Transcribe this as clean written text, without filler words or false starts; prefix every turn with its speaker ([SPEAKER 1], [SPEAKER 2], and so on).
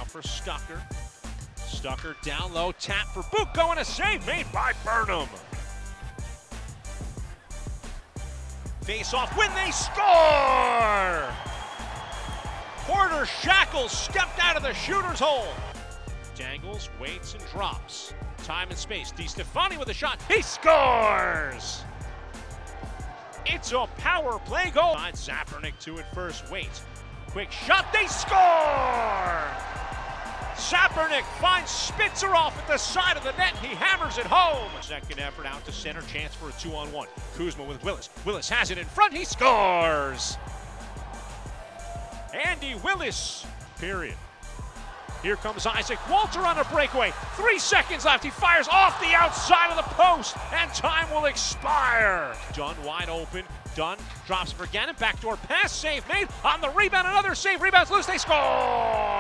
[SPEAKER 1] for Stucker. Stucker down low, tap for Bucco, and a save made by Burnham. Face off when they score! Porter Shackles stepped out of the shooter's hole. Dangles, waits, and drops. Time and space. DiStefani with a shot. He scores! It's a power play goal. Zapernick to it first. Wait. Quick shot. They score! Zapernick finds Spitzer off at the side of the net. He hammers it home. Second effort out to center. Chance for a 2-on-1. Kuzma with Willis. Willis has it in front. He scores! Andy Willis. Period. Here comes Isaac Walter on a breakaway. 3 seconds left. He fires off the outside of the post, and time will expire. Dunn wide open. Dunn drops for Gannon. Backdoor pass. Save made. On the rebound. Another save. Rebounds loose. They score!